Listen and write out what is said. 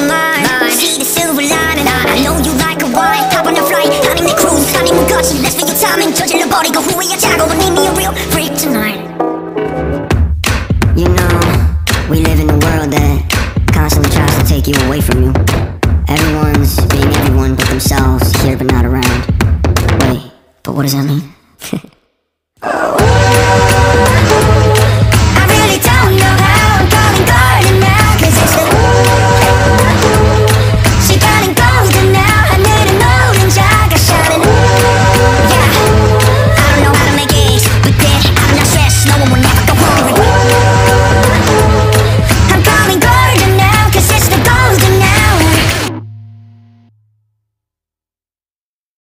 mind. See the silver lining. I know you like a wine. Hop on a flight, honeymoon cruise, honeymoon Gucci. Let's feel your timing, judging the body. Go who are you, Jago, but need me a real freak tonight. You know, we live in a world that constantly tries to take you away from you. Everyone's being everyone but themselves, here but not around. Wait, but what does that mean?